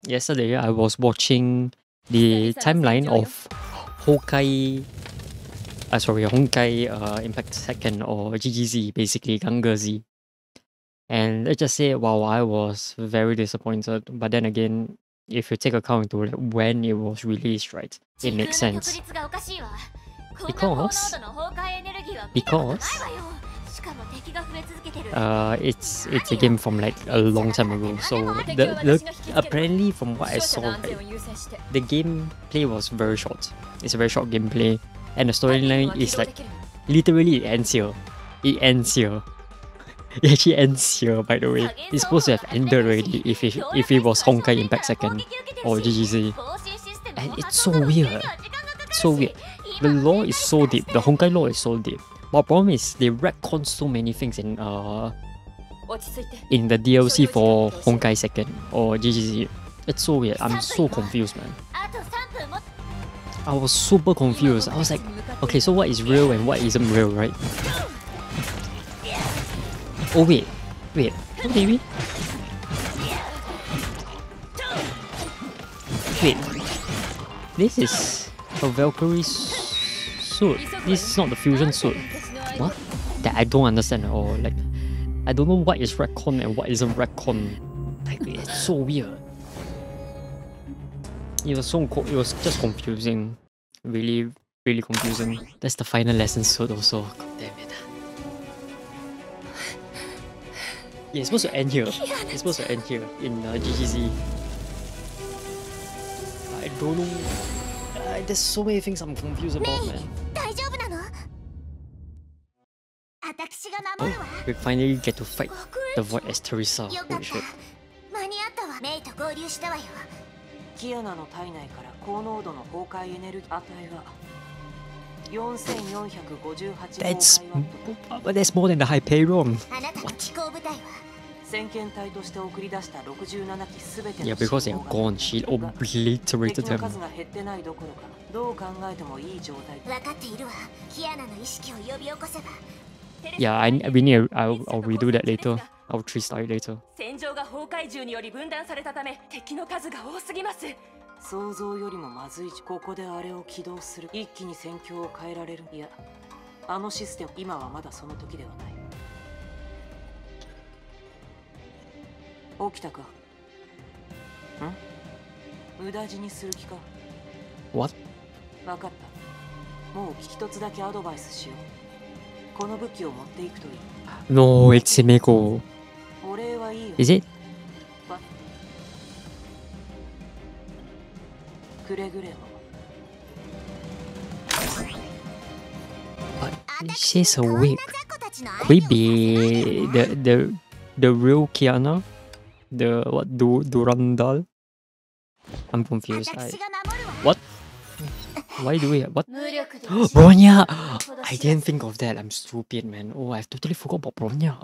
yesterday I was watching the timeline of Honkai Impact Second or GGZ, basically Ganga Z. And let's just say, wow, I was very disappointed. But then again, if you take account into like when it was released, right, it makes sense. Because it's a game from like a long time ago. So the apparently from what I saw, right, the gameplay was very short. It's a very short gameplay, and the storyline is like literally it ends here. It ends here. It actually ends here, by the way. It's supposed to have ended already if it was Honkai Impact Second or GGZ. And it's so weird. It's so weird. The lore is so deep. The Honkai lore is so deep. But the problem is they retcon so many things in the DLC for Honkai Second or GGZ. It's so weird. I'm so confused, man. I was super confused. I was like, okay, so what is real and what isn't real, right? Oh wait, oh, maybe? Wait, this is a Valkyrie suit. This is not the fusion suit. What? That I don't understand at all. Like, I don't know what is retcon and what isn't retcon. Like, it's so weird. It was just confusing. Really, really confusing. That's the final lesson suit also. God damn it. Yeah, it's supposed to end here. It's supposed to end here in GGZ. I don't know. There's so many things I'm confused about, man. Oh, we finally get to fight the Void as Teresa. Holy shit. キアナの体内から高濃度の崩壊エネルギー値が That's more than the Hyperion. Yeah, because they are gone, she obliterated them. Yeah, I'll redo that later. I'll 3-star it later. 想像よりもまずい。ここであれを起動する。一気に戦況を変えられる。いや、あのシステム、今はまだその時ではない。起きたか？ん？無駄死にする気か？ What? わかった。もう一つだけアドバイスしよう。この武器を持っていくといい。 No, it's Himeko. Is it? くれぐれも。 She's so weak. Could it be the real Kiana? The what? Durandal? I'm confused. What? Why do we have what? Bronya! I didn't think of that. I'm stupid, man. Oh, I've totally forgot about Bronya.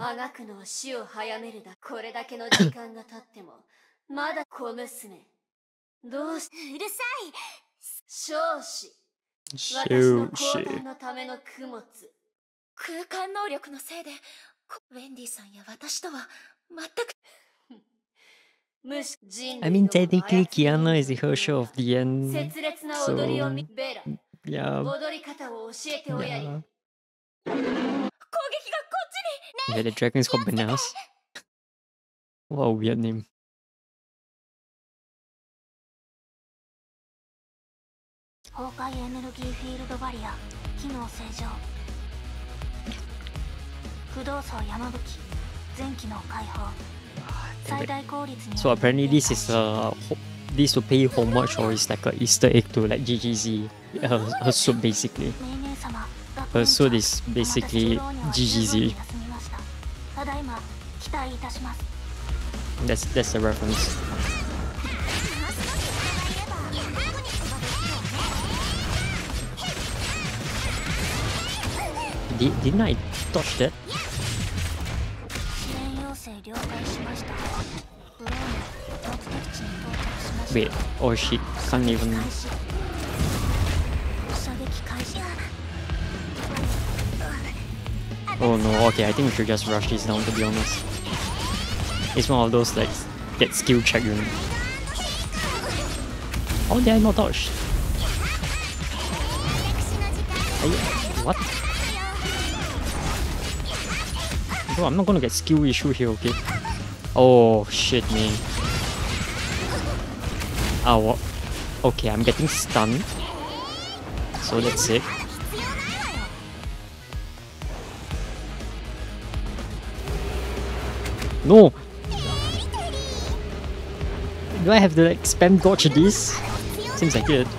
I mean, technically, Kiana is the Herrscher of the end, so yeah. Yeah, the dragon is called Benas. What a weird name. So apparently this is this will pay homage or is like a Easter egg to like GGZ. Her suit basically. Her suit is basically GGZ. That's the reference. Didn't I dodge that? Wait, oh shit, can't even... Oh no, okay, I think we should just rush this down, to be honest. It's one of those like, get skill check, you know. How did I not dodge? What? Bro, I'm not gonna get skill issue here, okay? Oh shit, man. Oh, okay, I'm getting stunned. So that's it. No! Do I have to like spam dodge this? Seems like it.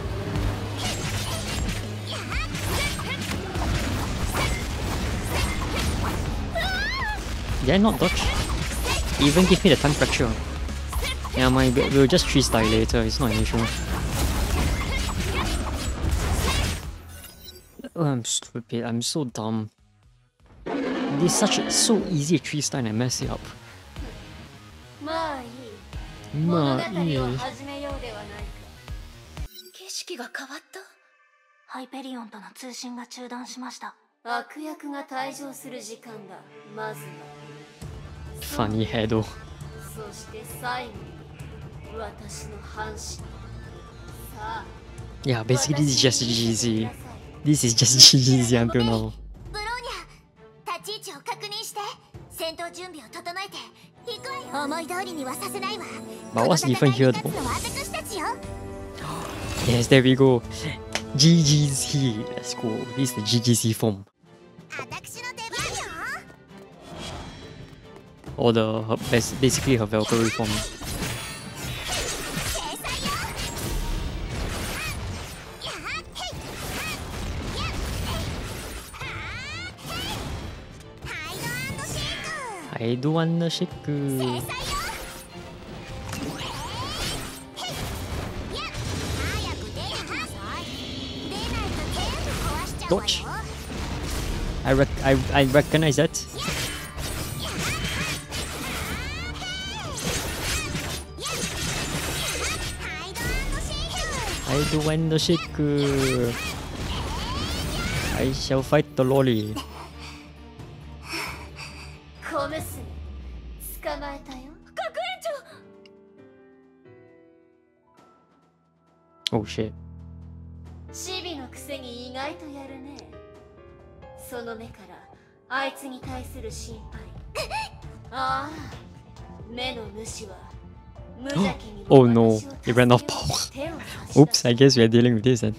Did I not dodge? It even give me the time fracture. Yeah, we'll just 3-star later, it's not an issue. Oh, I'm stupid, I'm so dumb. This is so easy 3-star and I mess it up. Funny head though. Yeah, basically this is just GGZ. This is just GGZ until now. But what's different here though? Yes, there we go. GGZ. Let's go. This is the GGZ form. Or basically her Valkyrie form. I do wanna shake. Dodge. I recognize that. I do wanna shake. I shall fight the lolly. Oh shit. Oh no, it ran off power. Oops, I guess we are dealing with this then.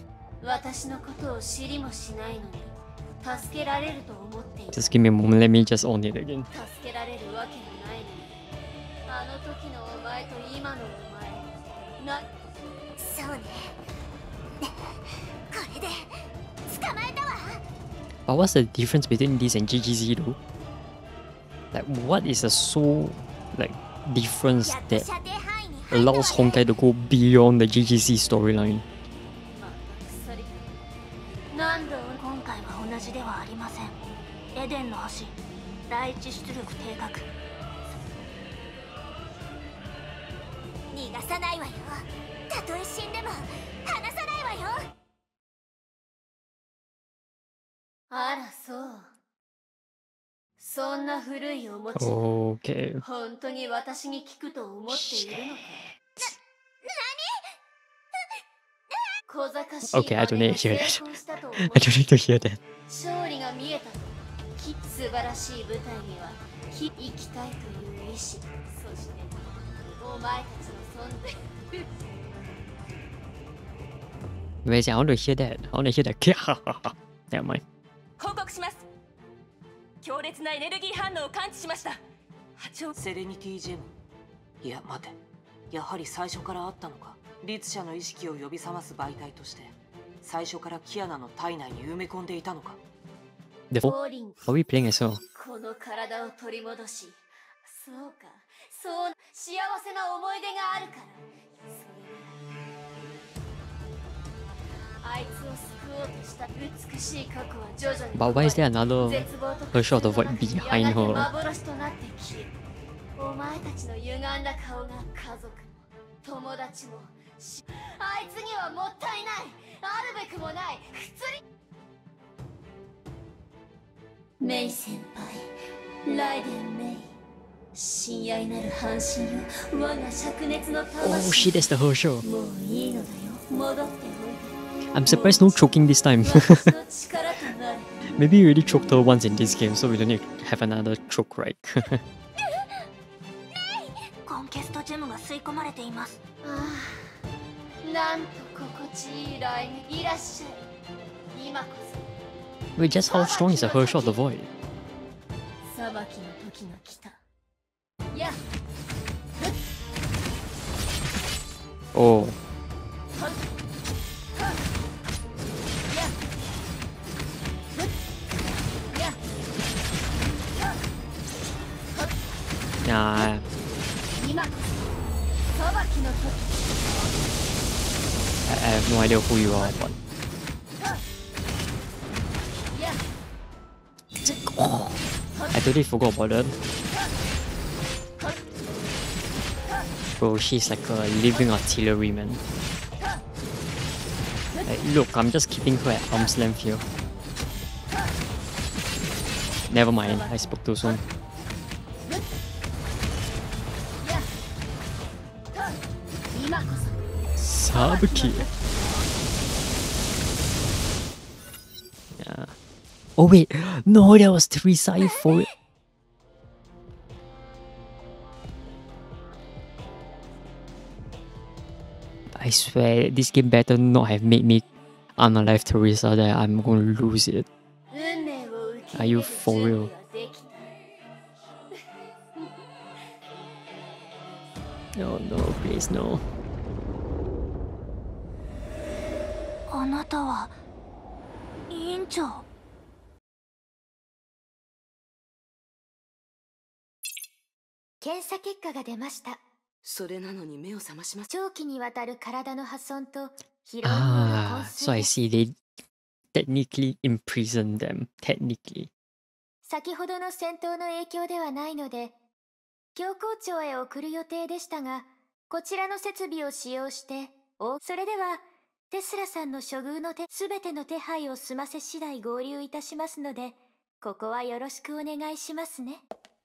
Just give me a moment, let me just on it again. But what's the difference between this and GGZ though? Like, what is the difference that allows Honkai to go beyond the GGC storyline? Okay. Okay, I don't need to hear that. I don't need to hear that. Wait, I want to hear that. I want to hear that. Never mind. 強烈なエネルギー反応を感知しました。 セレニティジェム。いや待て、やはり最初からあったのか。律者の意識を呼び覚ます媒体として最初からキアナの体内に埋め込んでいたのか。 Therefore, are we playing as well? この体を取り戻し、そうか、そう幸せな思い出があるから。 But why is there another version of the void behind her? Mei senpai, Raiden Mei. Oh shit, that's the whole show. I'm surprised no choking this time. Maybe you already choked her once in this game, so we don't need to have another choke, right? コンケストジェムが吸い込まれています。なんと心地いいライン。いらっしゃい。今こそ。 Wait, just how strong is a Herrscher of the Void? 裁きの時が来た。や。 Oh. Nah. I have no idea who you are, but I totally forgot about that. Bro, she's like a living artillery, man. Like, look, I'm just keeping her at arm's length here. Never mind, I spoke too soon. Sabuki. Yeah. Oh wait, no, that was Trisai for it. I swear, this game better not have made me unalive Teresa that I'm gonna lose it. Are you for real? No, no, please, no. あなたは委員長。検査結果が出ました。 それなのに目を覚まします。 長期にわたる体の破損と疲労による昏 So I 睡 see they technically imprisoned them. Technically. 先ほどの戦闘の影響ではないので、教皇庁へ送る予定でしたが、こちらの設備を使用して、それでは、テスラさんの処遇のすべての手配を済ませ次第合流いたしますので、ここはよろしくお願いしますね。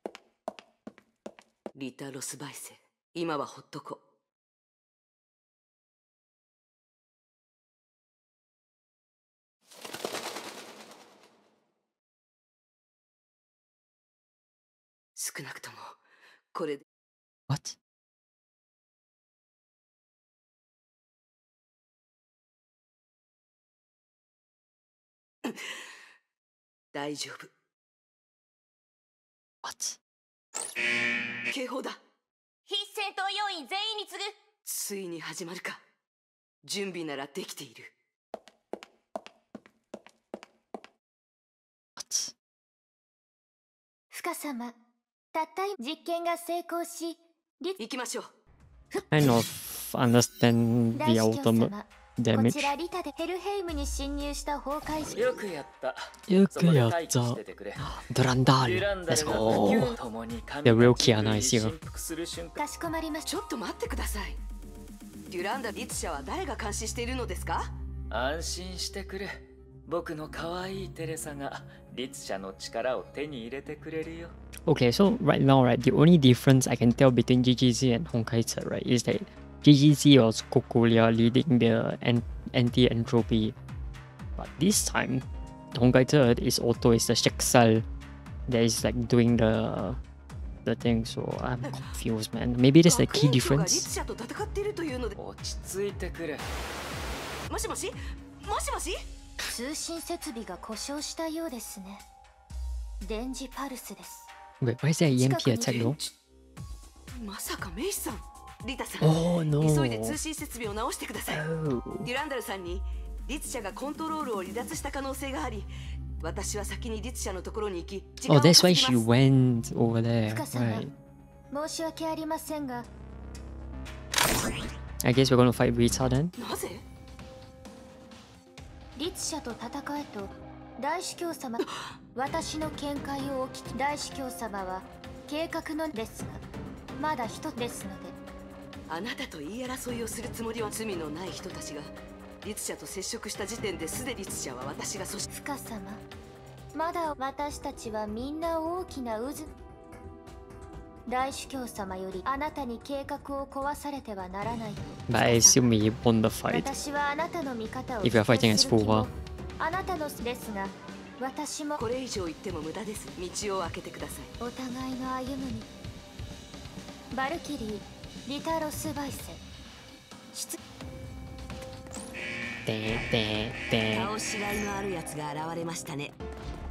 リタ・ロスバイセ、今はほっとこ。少なくともこれで。 What? 大丈夫。 What? 警報だ。 非戦闘要員全員に次ぐ。 ついに始まるか。準備ならできている。 What? 深様、たった実験が成功し、 行きましょう。 Kind of understand 大 the 司教 ultimate 様、こ damage. ちらリタでヘルヘイムに侵入した崩壊時。 よくやった。 よそこでくやっ待機しててくれ。 た。Durandal. デュランダ Let's ルが go. 共に神 The の real 地 Kiana に is here. 振幅する瞬間。 かしこまりました。 ちょっと待ってください。デュランダ律者は誰が監視しているのですか？ 安心してくれ。僕の可愛いテレサが律者の力を手に入れてくれるよ。 Okay, so right now, right, the only difference I can tell between GGZ and Honkaitsu, right, is that GGZ was Kokulia leading the anti-entropy, but this time, Honkaitsu is Otto is the Sheksal that is like doing the thing. So I'm confused, man. Maybe that's the key 学園長が difference. 律者と戦っているというので。 落ち着いてくれ。 もしもし、もしもし。 通信設備が故障したようですね。電磁パルスです。 Wait, why is there EMP attack though? まさかメイさん。リタさん、 Oh no. 急いで通信設備を直してください。 Oh. デュランダルさんに律者がコントロールを離脱した可能性があり、私は先に律者のところに行き、時間 Oh, を that's why 稼ぎ she ます。 went over there. 深様、 Right. 申し訳ありませんが、 I guess we're gonna fight Rita then. なぜ？ 律者と戦えと大司教様、私の見解をお聞き。大司教様は計画のですが、まだ一つですので。 あなたと言い争いをするつもりは罪のない人たちが律者と接触した時点ですでに律者は私が阻止。 深様、まだ私たちはみんな大きな渦。 大主教様よりあなたに計画を壊されてはならないと。 But I assume we won the fight. 私はあなたの味方を If you're fighting as 否定する気も Fuwa. あなたのですが、私もこれ以上言っても無駄です。道を開けてください。 お互いの歩むに。バルキリー、リタロスバイセ。 倒しがいのあるやつが現れましたね。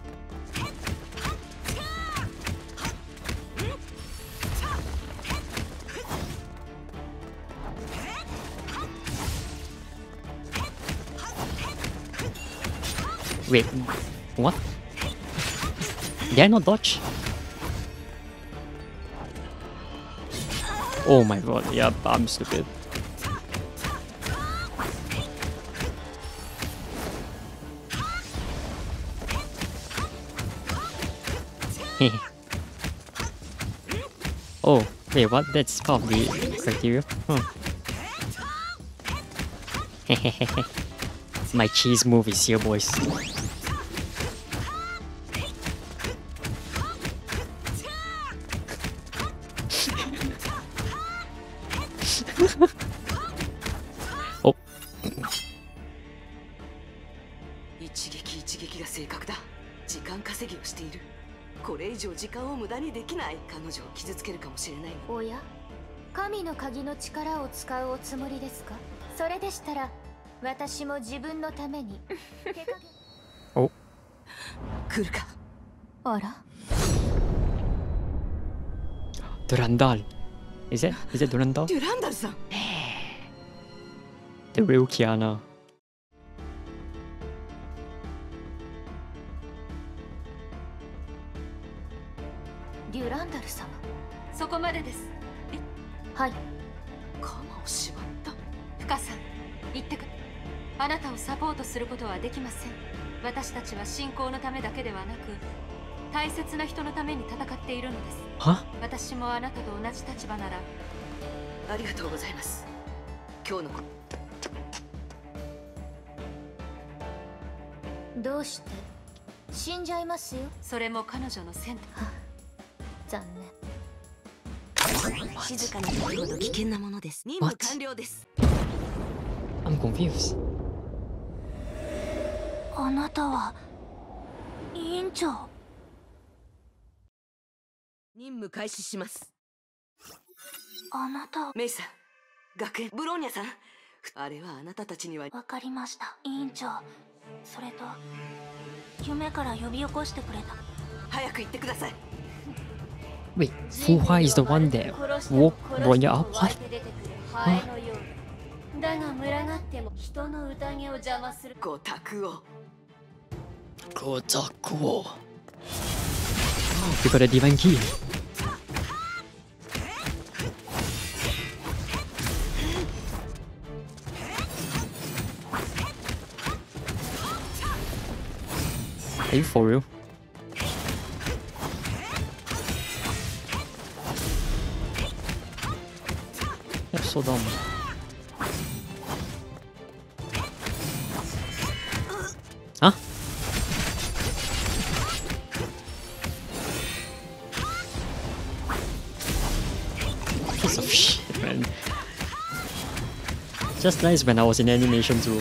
Wait, what? Did I not dodge? Oh my god, yeah, I'm stupid. Oh, wait, what? That's part of the criteria? Huh. My cheese move is here, boys. Oh. 一撃一撃が正確だ。時間稼ぎをしている。これ以上時間を無駄にできない。彼女を傷つけるかもしれないが。 おや、神の鍵の力を使うおつもりですか？それでしたら私も自分のために Oh. 来るか。 あら、 Durandal. Is it Durandal? デュランダルさん。 The real Kiana. デュランダル様。 そこまでです。 はい。 鎌を縛った。 深さん、言ってく。あなたをサポートすることはできません。私たちは信仰のためだけではなく、大切な人のために戦っているのです。 Huh? 私もあなたと同じ立場なら。 ありがとうございます。今日のどうして死んじゃいますよ。 それも彼女の選択。 残念。 静かに時ほど危険なものです。任務完了です。 I'm confused. あなたは委員長。 任務開始します。 あなた。 メイさん、学園ブローニャさん、あれはあなたたちには。 わかりました、委員長。それと夢から呼び起こしてくれた。 早く行ってください。 Wait, Fuha is the one that woke Bronya up? What? だが群がっても人の宴を邪魔する。 ご託を。 Kotaku. You got a divine key. Are you for real? That's so dumb. Huh? Piece of shit, man. Just nice when I was in animation too.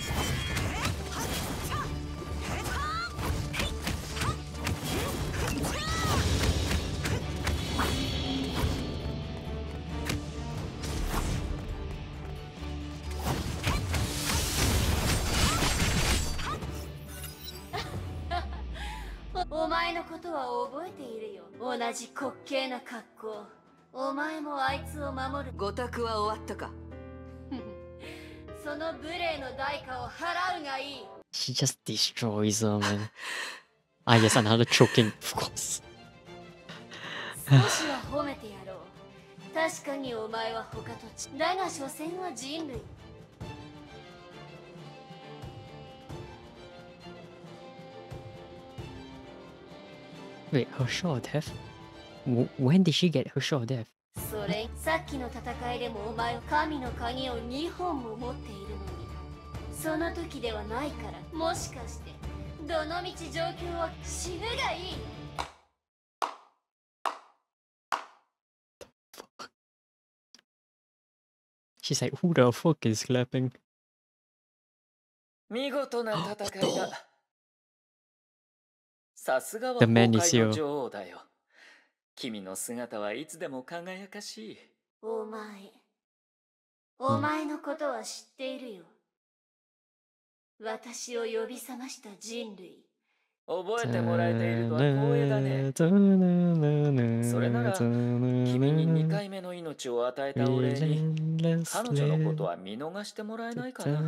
Oh, お前のことは覚えているよ。同じ滑稽な格好。お前もあいつを守る。 ご託は終わったか。 その無礼の代価を払うがいい。 She just destroys her, man. Ah, yes, another choking, of course. 少しは褒めてやろう。確かにお前は他と違う。だが所詮は人類。 Wait, her shot of death? When did she get her shot of death? それ、さっきの戦いでもお前は神の鍵を2本も持っているのに、その時ではないから、もしかしてどのみち状況は死ぬがいい。 She's like, who the fuck is clapping? 見事な戦いだ。さすがは The 崩 man is 壊の here. 女王だよ。君の姿はいつでも輝かしい。 お前のことは知っているよ。私を呼び覚ました人類。 覚えてもらえているとは光栄だね。それなら君に2回目の命を与えたお礼に彼女のことは見逃してもらえないかな。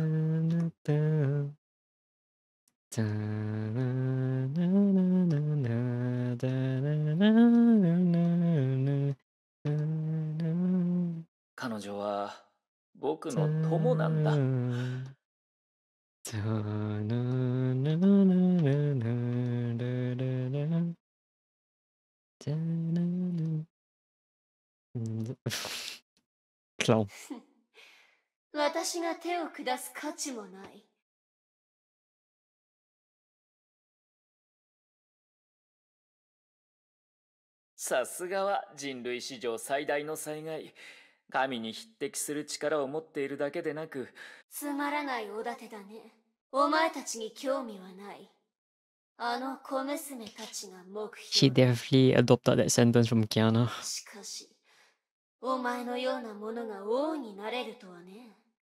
彼女は僕の友なんだ。 Clown. 私が手を下す価値もない。 さすがは人類史上最大の災害。神に匹敵する力を持っているだけでなく、 つまらないおだてだね。お前たちに興味はない。あの小娘たちが目 She 標。 definitely adopted that sentence from Kiana. しかし、お前のようなものが王になれるとはね。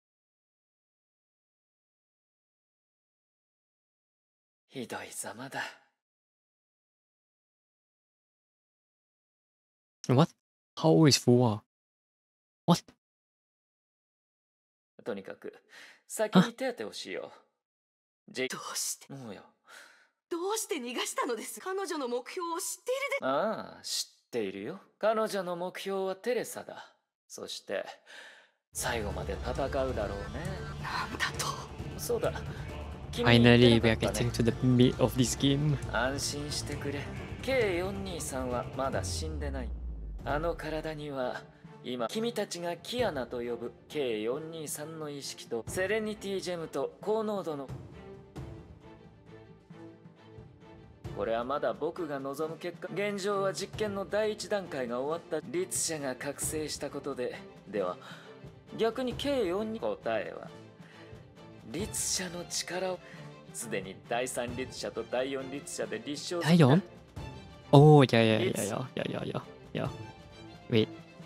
ひどいざまだ。 What? How old is Fuwa? What? とにかく、先に手当てをしよう。 どうしてもうよ。 どうして逃がしたのです。彼女の目標を知っているで。 ああ、知っているよ。彼女の目標はテレサだ。そして、最後まで戦うだろうね。 なんだと。 そうだ。 Finally, we are getting to the meat of this game. 安心してくれ。K423 はまだ死んでない。あの体には今君たちがキアナと呼ぶ K423 の意識とセレニティジェムと高濃度の。これはまだ僕が望む結果。現状は実験の第一段階が終わった。律者が覚醒したことで。では逆に K4 答えは律者の力をすでに第3律者と第4律者で立証。 第4? Oh, yeah. Wait.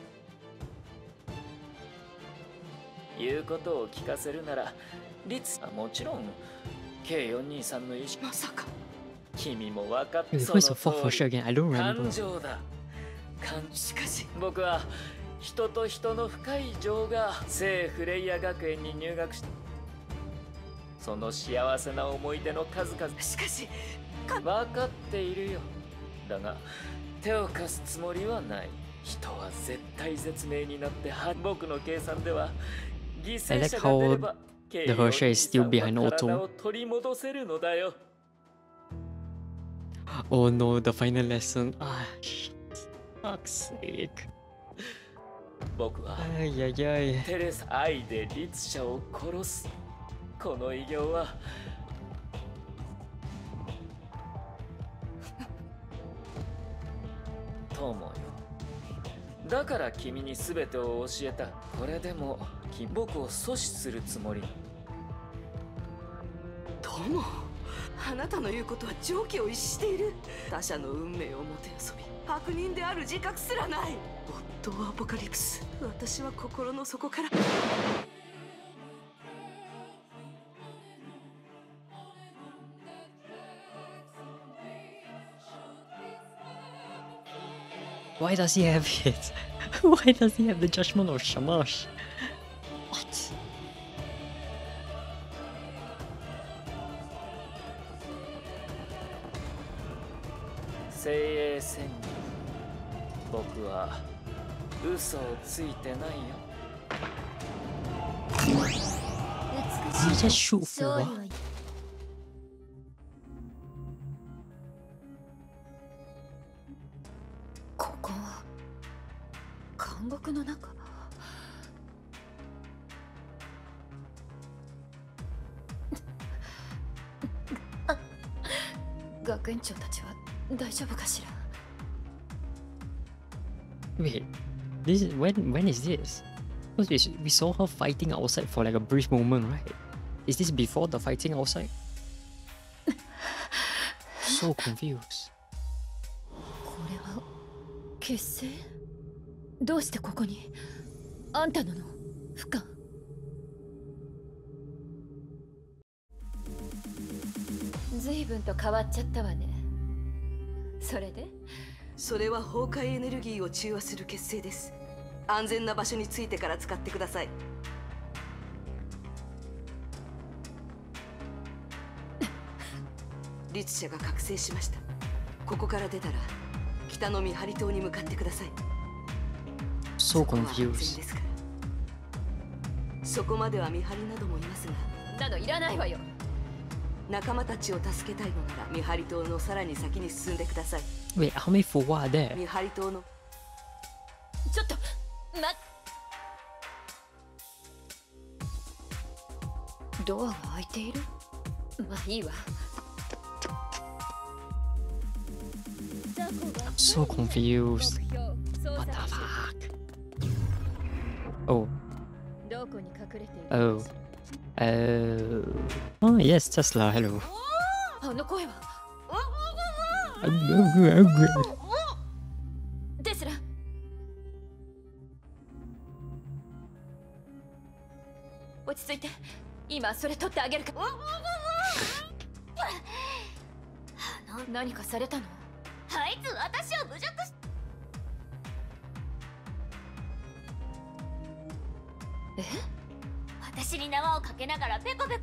言うことを聞かせるなら、律はもちろん K423 の意識。 まさか。 君も分かって Wait, そ who's the の fourth for 通 sure り。 again? I don't 感 remember. 情だ。 しかし僕は人と人の深い情が聖フレイヤ学園に入学した。その幸せな思い出の数々。 しかし分かっているよ。だが手を貸すつもりはない。人は絶対絶命になって僕の計算では犠牲者が出れば The Hershey is still behind 体 Otto. を取り戻せるのだよ。 Oh no, the final lesson. Ah, shit. Fuck's sake. 僕は Ay. テレサ愛で律者を殺す。この偉業は友よ。だから君に全てを教えた。これでも僕を阻止するつもり。 友、あなたの言うことは常軌を逸している。他者の運命をもてあそび、悪人である自覚すらない。夫はアポカリプス。私は心の底から。 Why does he have it? Why does he have the judgment of Shamash? What? 精鋭戦人。僕は嘘をついてないよ。 He just shoot 勝利 for はここは監獄の中。学園長たちは大丈夫かしら。 Wait, this is when is this? Because we saw her fighting outside for like a brief moment, right? Is this before the fighting outside? So confused. これは結成？どうしてここに？あんたなの？不可。随分と変わっちゃったわね。それで？ それは崩壊エネルギーを中和する結晶です。安全な場所に着いてから使ってください。律者が覚醒しました。ここから出たら北の見張り島に向かってください。 So confused. そこまでは見張りなどもいますが。 などいらないわよ。 仲間たちを助けたいのなら見張り島のさらに先に進んでください。 Wait, how many for what are there? 見張り島の。 ちょっと、ドアが開いている？まあいいわ。 I'm so confused. What the fuck? Oh. どこに隠れている？ Oh. Oh yes, Tesla. Hello. あの声は？テスラ。落ち着いて。今それ取ってあげるか。何かされたの？あいつ私を侮辱し。え？私に縄をかけながらペコペコ。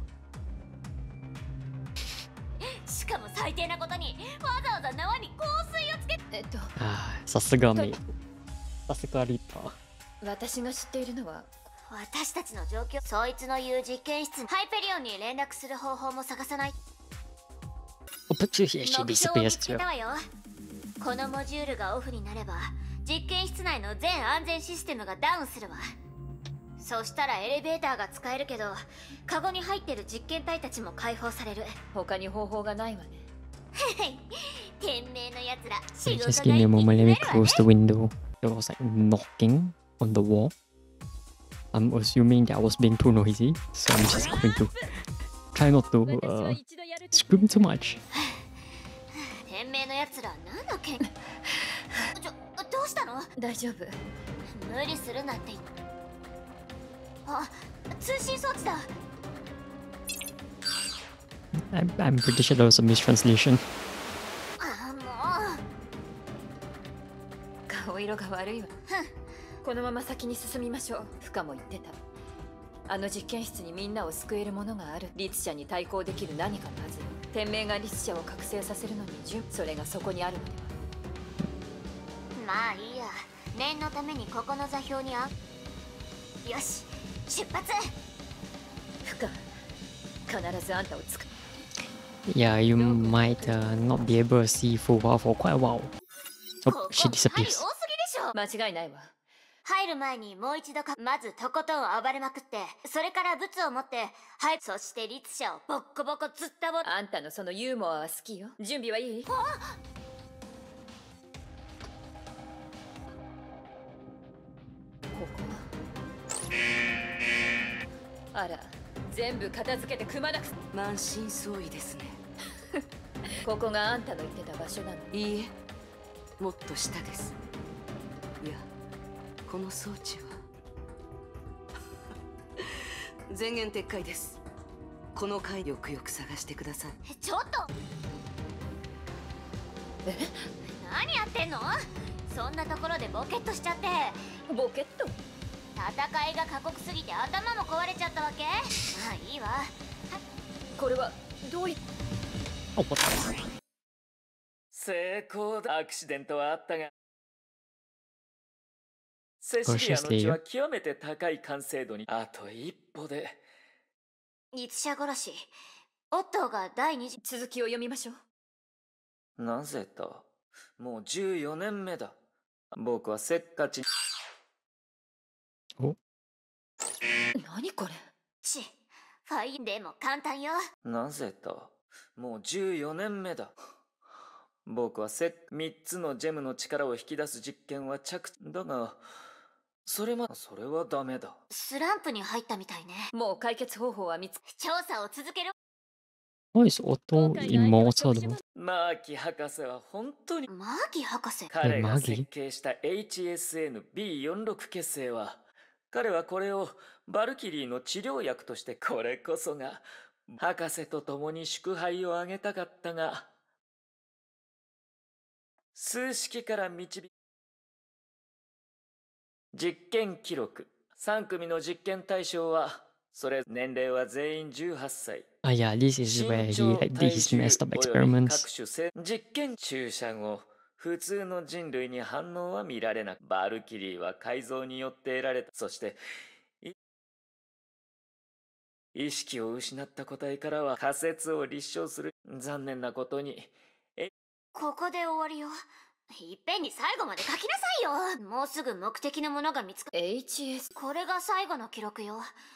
しかも最低なことにわざわざ縄に香水をつけ。 さすがめ。さすがリッパー。 私が知っているのは私たちの状況。そいつの言う実験室、ハイペリオンに連絡する方法も探さない。 Oh, but she 目標を見 disappears つけ too. たわよ。このモジュールがオフになれば実験室内の全安全システムがダウンするわ。そしたらエレベーターが使えるけど、カゴに入ってる実験体たちも解放される。 他に方法がないわね。 天命のやつら、 Wait, 仕 just 事 give が me a 一気 moment. に Let 増 me えるわね。 close the window. There was like knocking on the wall. I'm assuming that I was being too noisy, so I'm just going to try not to scream too much. 天命のやつら、何の剣。どうしたの？ 大丈夫。 無理するなって。あ、通信装置だ。 I'm pretty sure there was a mistranslation. あ、もう。 顔色が悪いわ。このまま先に進みましょう。フカも言ってた。あの実験室にみんなを救えるものがある。律者に対抗できる何かのはず。天命が律者を覚醒させるのにそれがそこにあるのでは。 まあいいや。念のためにここの座標によし、出発。 フカ、必ずあんたをつく。 Yeah, you might not be able to see Fuwa for quite a while. Oh, she 多すぎ disappears. でしょ。 間違いないわ。 入る前にもう一度まずとことん暴れまくって、それからブツを持って、はい、そして律者をボッコボコずったぼ。 あんたのそのユーモアは好きよ。準備はいい？ここは。あら、全部片付けてくまなく。 満身創痍ですね。 ここがあんたの言ってた場所なの？ いいえ、もっと下です。いや、この装置は全言撤回です。この回よくよく探してください。 ちょっと。何やってんの？そんなところでボケっとしちゃって。 ボケット？ 戦いが過酷すぎて頭も壊れちゃったわけ？まあいいわ。 これはどうい。 Oh, what the? 成功だ。アクシデントはあったが、セシリアの血は極めて高い完成度にあと一歩で。 律者殺し、オットーが第二次。 続きを読みましょう。 なぜと、もう14年目だ。僕はせっかち。 お、 何これ？ ファインでも簡単よ。 なぜと、もう14年目だ。僕は3つのジェムの力を引き出す実験はだが、 それはダメだ。 スランプに入ったみたいね。 もう解決方法は見つか調査を続ける。 Why is Otto immortal though? マーキ博士は本当に。 マーキ博士。 彼が設計した HSN-B46 結成は、彼はこれをバルキリーの治療薬として、これこそが博士と共に祝杯をあげたかったが、数式から導き、実験記録3組の実験対象は、年齢は全員18歳。 Ah yeah, this is where he like did his messed up experiments. 実験注射後、普通の人類に反応は見られなく、バルキリーは改造によって得られた。そして意識を失った個体からは仮説を立証する。残念なことにここで終わりよ。いっぺんに最後まで書きなさいよ。もうすぐ目的のものが見つかる。 HS。 これが最後の記録よ。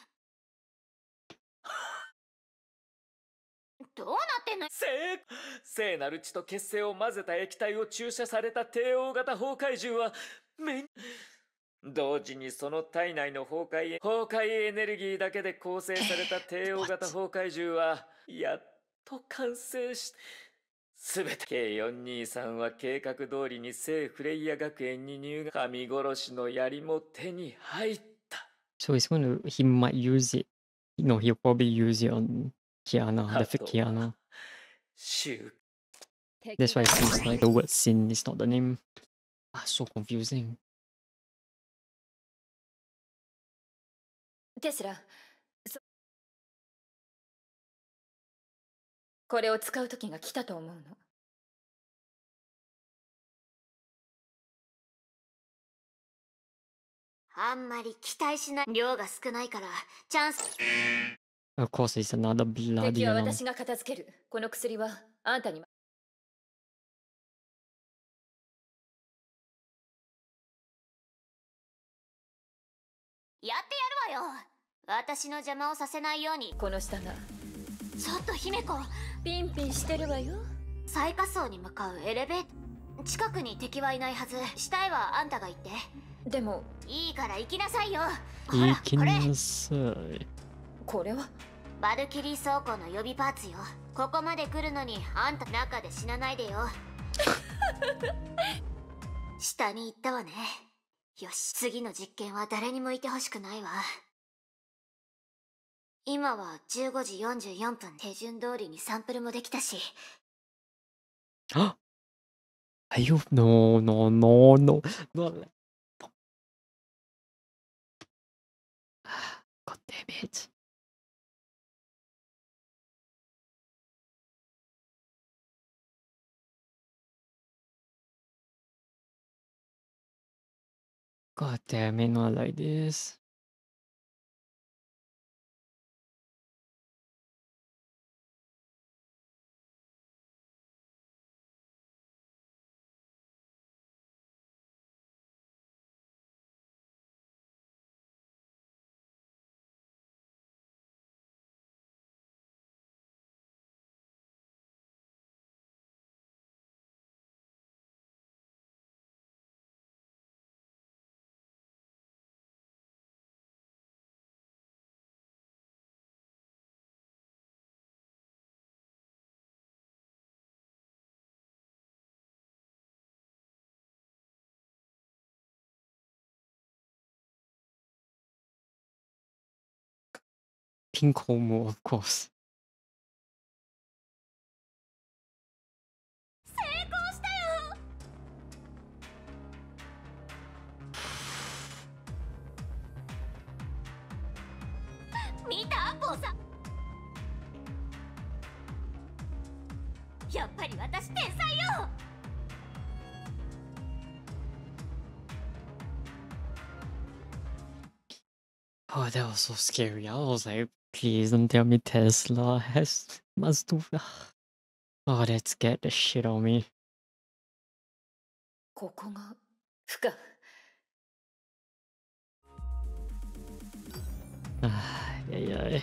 どうなってんの。 聖なる血と血清を混ぜた液体を注射された帝王型崩壊獣は同時にその体内の崩壊エネルギーだけで構成された帝王型崩壊獣はやっと完成し、すべて K423 は計画通りに聖フレイヤ学園に入学。神殺しの槍も手に入った。 So he might use it. No, he'll probably use it on Kiana, the fake Kiana. That's why it seems like the word sin is not the name. Ah, so confusing. テスラ、これを使う時が来たと思うの。 あんまり期待しない。量が少ないからチャンス。 Of course, it's another bloody 敵は alarm. 私が片付ける。この薬はあんたに。 やってやるわよ。私の邪魔をさせないように。 この下が。 ちょっと姫子、 ピンピンしてるわよ。 最下層に向かうエレベーター。近くに敵はいないはず。したいはあんたが言って。 でもいいから行きなさいよ。ほ行らきなさい。 これはバルキリー倉庫の予備パーツよ。ここまで来るのにあんた中で死なないでよ。下に行ったわね。よし、次の実験は誰にもいてほしくないわ。今は15時44分。手順通りにサンプルもできたし。 あ、are you no no no no no. God damn it. God damn it, not like this. Pink Homo, of course. 成功したよ。見たアポーさん。やっぱり私天才よ。 Oh, that was so scary. I was like, please don't tell me Tesla must do. Oh, that scared the shit out of me. ここが負荷。 Yeah.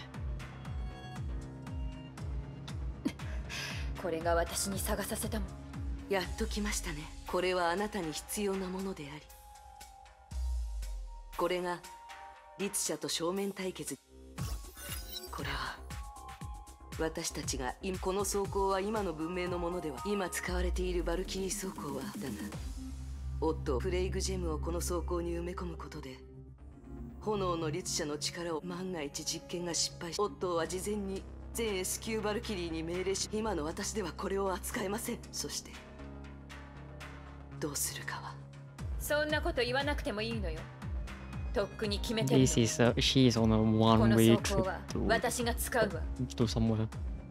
これが私に探させたもん。 やっと来ましたね。これはあなたに必要なものであり、 これが律者と正面対決。これは私たちがこの装甲は今の文明のものでは、今使われているバルキリー装甲はだが、オットープレイグジェムをこの装甲に埋め込むことで炎の律者の力を、万が一実験が失敗し、オットーは事前に全 S 級バルキリーに命令し、今の私ではこれを扱えません。そしてどうするかは。 そんなこと言わなくてもいいのよ。とっくに決めてるの。 She is on a こ one-way の装甲 trip は to 私が使うわ。 somewhere.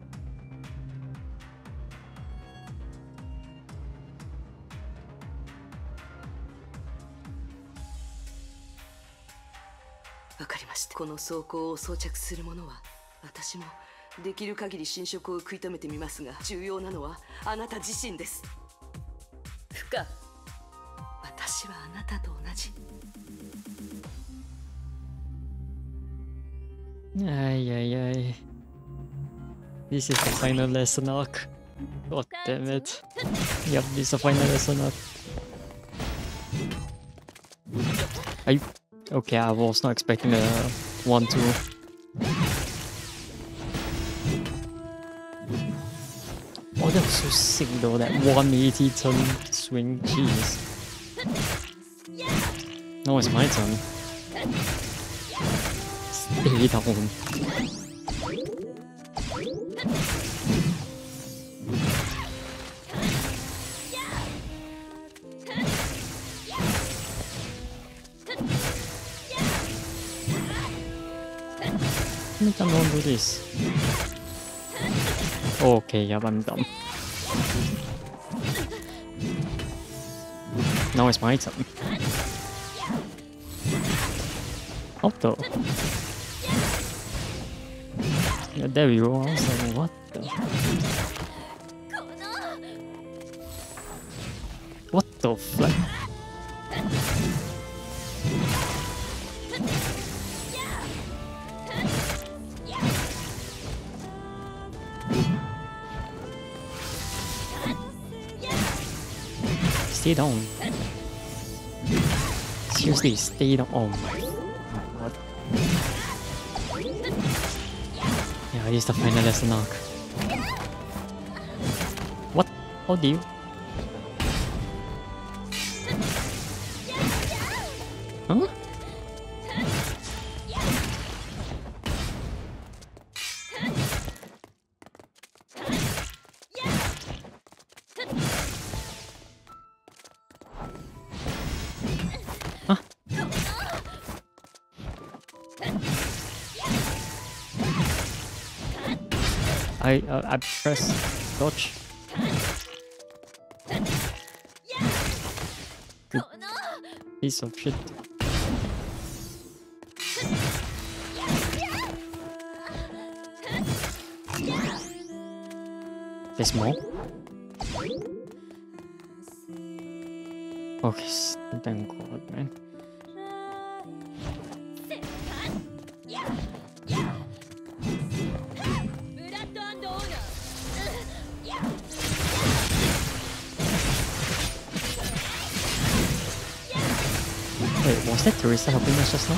わかりました。この装甲を装着する者は私もできる限り侵食を食い止めてみますが、重要なのはあなた自身です。 不可。 私はあなたと同じ。 Ay, ay, ay. This is the final lesson arc. God damn it. Yep, this is the final lesson arc. Are you... Okay, I was not expecting the 1-2. Oh, that was so sick though, that 180 turn swing. Jeez. Now it's my turn. Stay down. Let me don't do this. Okay, yeah, I'm done. Now it's my turn. What the? Yeah, there we go. I was like, what the? What the fuck? Stay down. Seriously, stay down. Oh my god. Yeah, it is the final lesson arc. What? How do you? Huh? I press dodge. You piece of shit. There's more? Okay, thank god, man. Wait, was that Teresa helping us just now?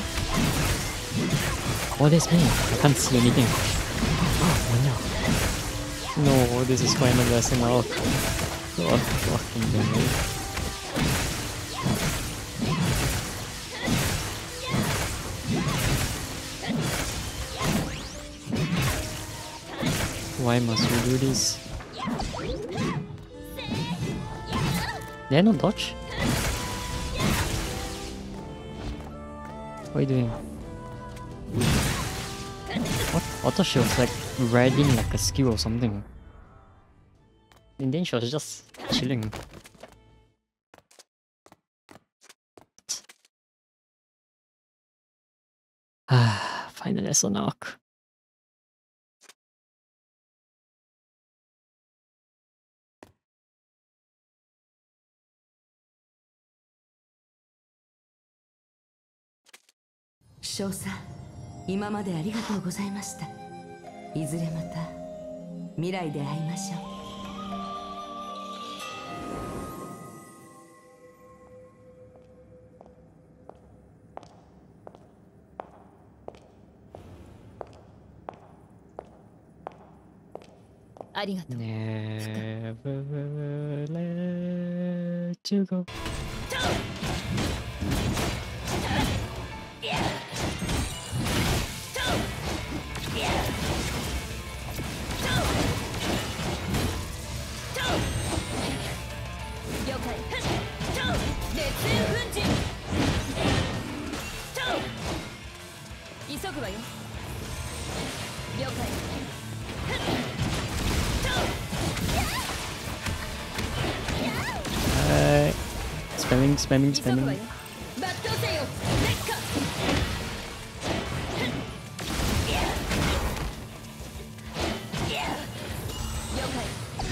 Oh, that's me. I can't see anything. Oh no. No, this is final lesson arc. God fucking damn it. Why must we do this? Did I not dodge? What are you doing? What? I thought she was like riding like a skill or something. And then she was just chilling. Ah, final lesson arc. 少佐、今までありがとうございました。いずれまた未来で会いましょう。 ありがとう。 Never let you go. 了解。熱煙粉塵。急ぐわよ。了解。 Spamming, spamming, 急ぐわ spamming. よ。抜刀せよ。烈火。了解。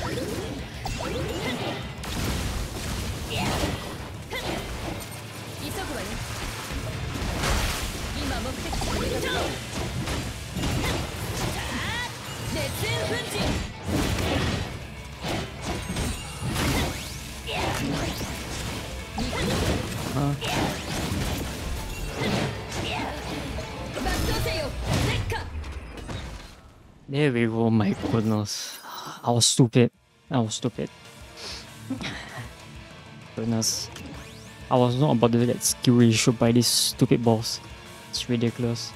急ぐわよ。今目的地に向かう。熱煙粉塵。 Huh? 抜刀せよ。烈火。 There we go, my goodness. I was stupid. I was stupid. Goodness. I was not about to get skill ratio by this stupid boss. It's ridiculous.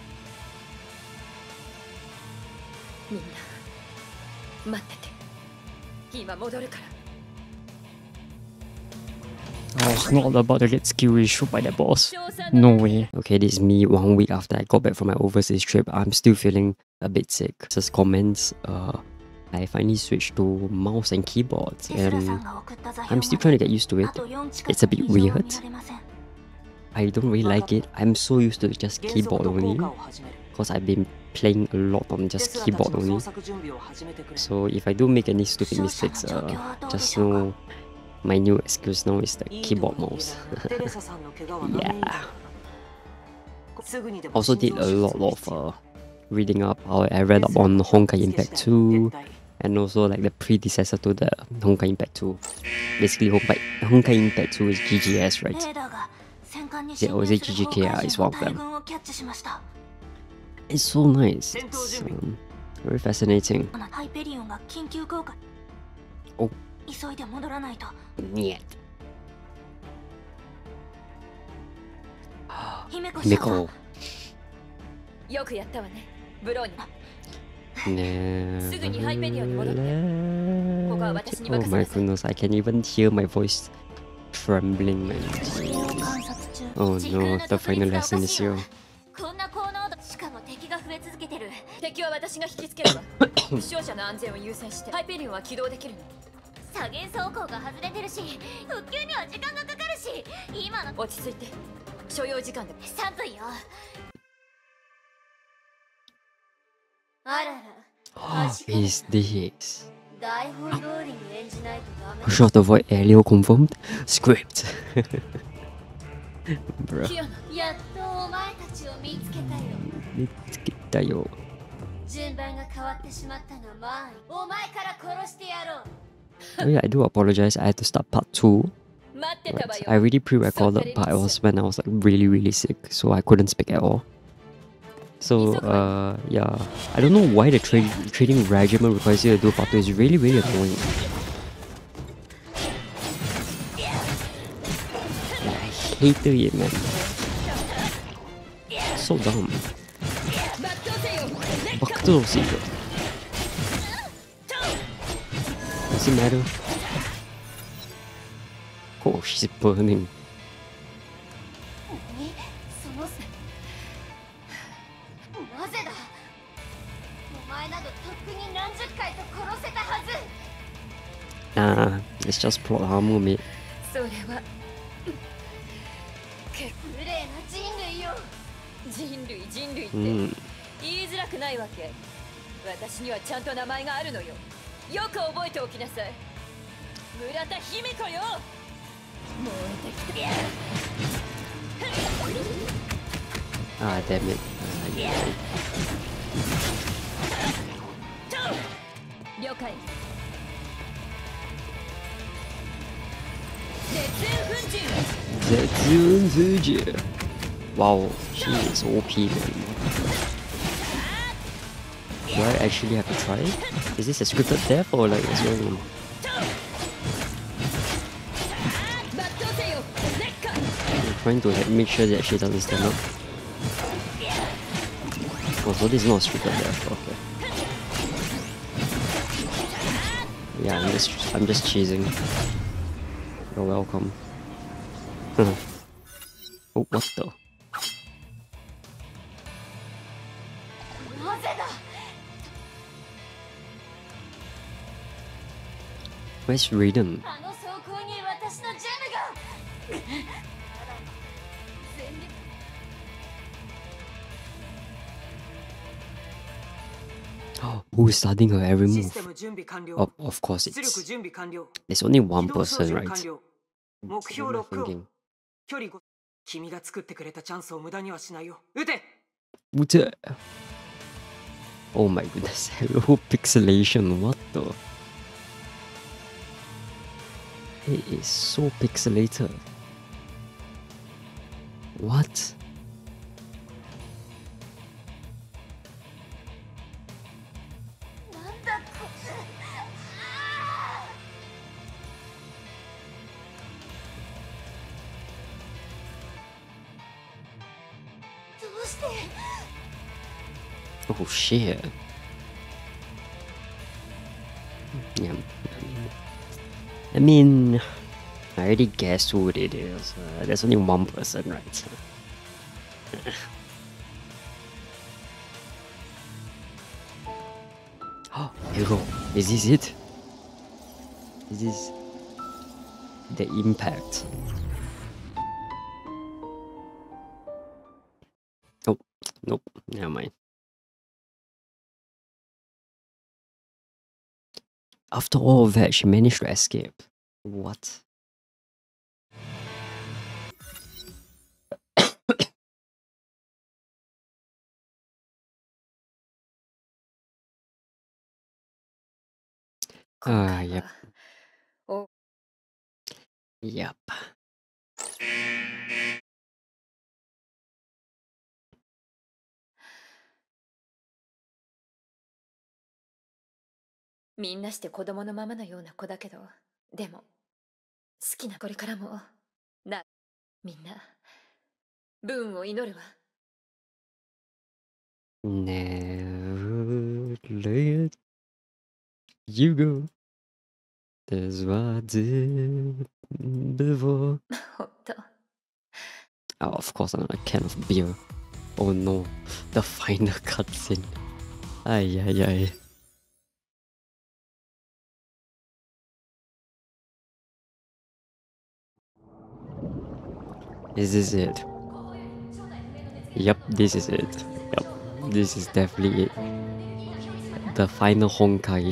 みんな待ってて。今戻るから。 I was not about to get skill ratio by that boss. No way. Okay, this is me 1 week after I got back from my overseas trip. I'm still feeling a bit sick. Just comments. I finally switched to mouse and keyboard, and I'm still trying to get used to it. It's a bit weird. I don't really like it. I'm so used to just keyboard only, because I've been playing a lot on just keyboard only. So if I do make any stupid mistakes, just know my new excuse now is the keyboard mouse. Yeah. Also did a lot of reading up. I read up on Honkai Impact 2, and also like the predecessor to the Honkai Impact 2. Basically, Honkai Impact 2 is GGS, right? Or is it GGKR? It's one of them. It's so nice. It's very fascinating. Oh. Niet. Himeko. よくやったわね。ブローニ。 Never すぐにハイペリオンに戻って。ここは私に Oh 任せ my なさい。 goodness, I can even hear my voice trembling, man. Oh no, the final lesson is here. こんな高濃度しかも敵が増え続けてる。 敵は私が引きつけるわ。負傷者の安全を優先してハイペリオンは起動できるの。 左舷走行が外れてるし、復旧には時間がかかるし、今の落ち着いて。所要時間で。 3分よ。あらら。 Is this? 台本通りに演じないとダメ。 Shot of void Elio confirmed? Script. Bruh. キアナ。 やっとお前たちを見つけたよ。 見つけたよ。 順番が変わってしまったがまあ、お前から殺してやろう。 Oh yeah, I do apologize. I had to start part 2. 待ってたわ Right. よ。 I already pre-recorded, but it was when I was like really sick, so I couldn't speak at all. So yeah, I don't know why the trading regimen requires you to do part 2. It's really annoying. I hated it, man. So dumb. 抜刀せよ。烈火。 Bakto secret. Does it matter? Oh, she's burning. そのせなぜだ。お前などとっくに何十回と殺せたはず。 Nah, it's just plot armor, mate. それは無礼な人類よ。 人類って、 Mm. 言いづらくないわけ。私にはちゃんと名前があるのよ。よく覚えておきなさい。村田姫子よ。燃えてきた。 Ah, damn it. 了解。熱煙粉塵。 Zetsunzuji. Wow, she is OP, man. Do I actually have to try? Is this a scripted death or like it's really... I'm trying to like make sure that she doesn't stand up. Oh, so this is not a scripted death, okay. Yeah, I'm just cheesing. You're welcome. Oh, what the? Where's Raiden? Oh, who is studying her every move? Of course it's... There's only one person, right? What am I thinking? Ute! Oh my goodness, hello pixelation, what the? It is so pixelated. What? Oh shit. Yeah. I mean, I already guessed who it is. There's only one person, right? Oh, here we go. Is this it? Is this the impact? Oh, nope. Never mind. After all of that, she managed to escape. What? Yep. Yep. みんなして子供のままのような子だけど、でも好きなこれからもみんな文を祈るわ。 Never let you go. Das war before. 本当。 Oh, of course, another can of beer. Oh no, the final cutscene. Ay, ay, ay. Is this it? Yep, this is it. Yep, this is definitely it. The final Honkai.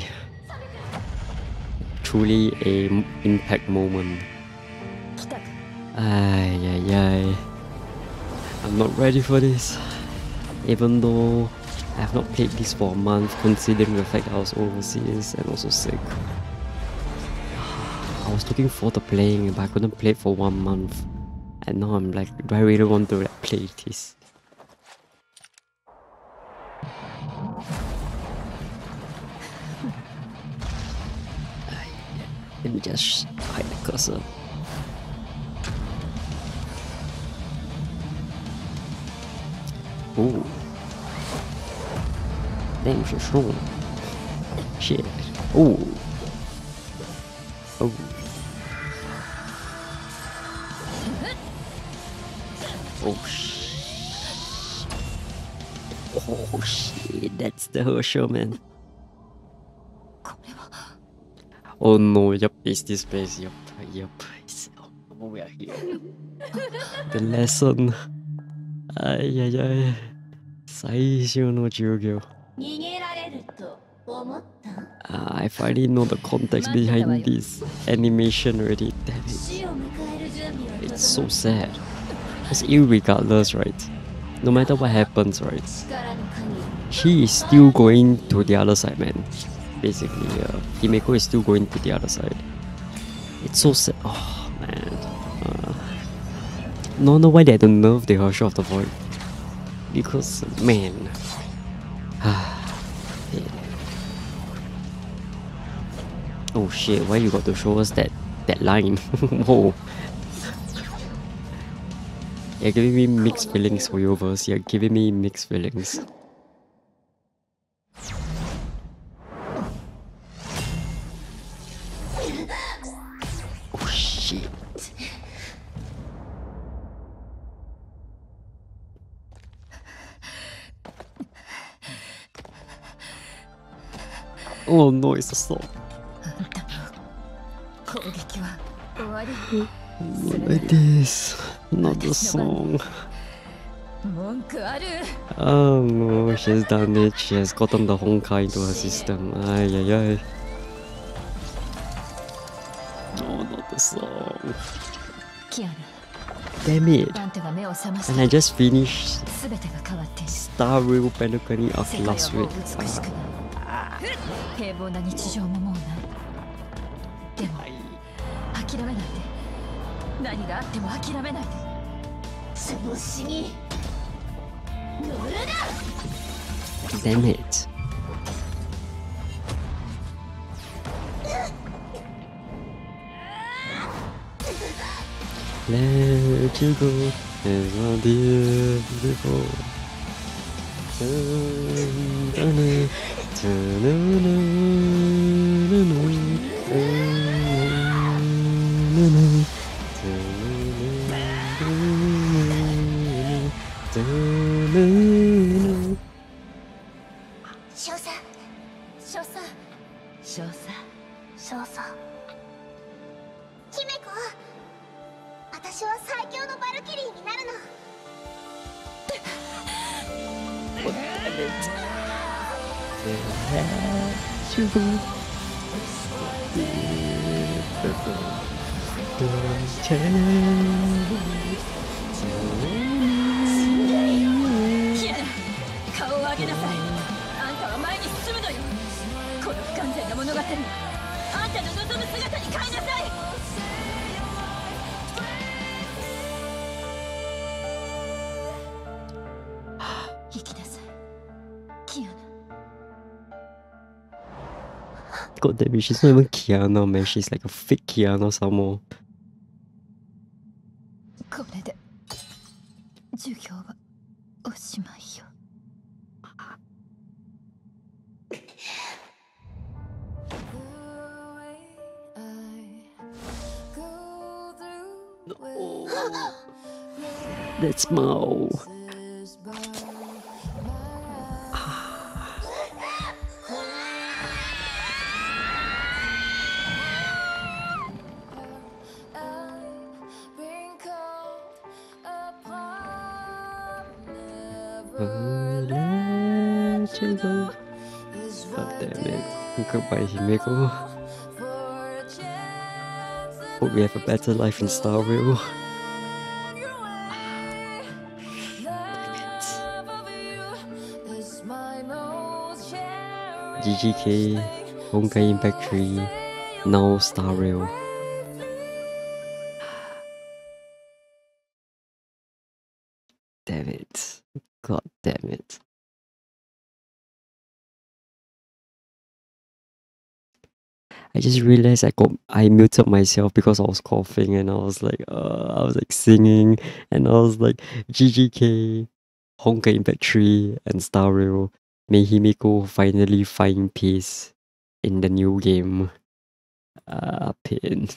Truly a impact moment. Ay, ay, ay. I'm not ready for this. Even though I have not played this for a month, considering the fact I was overseas and also sick. I was looking forward to playing, but I couldn't play it for 1 month. And now I'm like, do I really want to like, play this? Let me just hide the cursor. Ooh. Damn, she's strong. Shit. Ooh. Oh. Oh shit. Oh shit, that's the Herschel, man. Oh no, yup, it's this place, yup, it's, oh, we are here. The lesson. Ay, ay, ay. 最初の授業. I finally know the context behind this animation already. Damn it. It's so sad. It's irregardless, right? No matter what happens, right? He is still going to the other side, man. Basically, Himeko is still going to the other side. It's so sad. Oh, man. No why they don't nerf the Herschel of the Void. Because, man. Oh shit, why you got to show us that line? Whoa. You're giving me mixed feelings for your verse. You're giving me mixed feelings. Oh shit. Oh no, it's a song. Not like this. Not the song. Oh no, she has done it. She has gotten the Honkai into her system. Ay ay ay. No, not the song. Damn it. And I just finished Star Rail Penacony after last week. 平凡な日常ももうない。でも諦めないで。何があっても諦めないで。調子に乗るな。 Damn it. Let you go as my beautiful. God damn it, she's not even Kiana, man. She's like a fake Kiana some more. これで授業はおしまいよ。 That's Mao. Let you go. God damn it. Goodbye, Himeko. Hope we have a better life in Star Rail. GGK, Honkai Impact 3, now Star Rail. Damn it. God damn it. I just realized I muted myself because I was coughing and I was like singing and I was like GGK, Honkai Impact 3 and Star Rail. May Himeko finally find peace in the new game. Pain.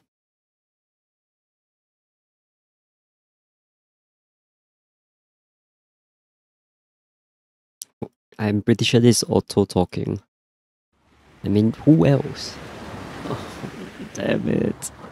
I'm pretty sure this is Otto talking. I mean, who else? Oh, damn it.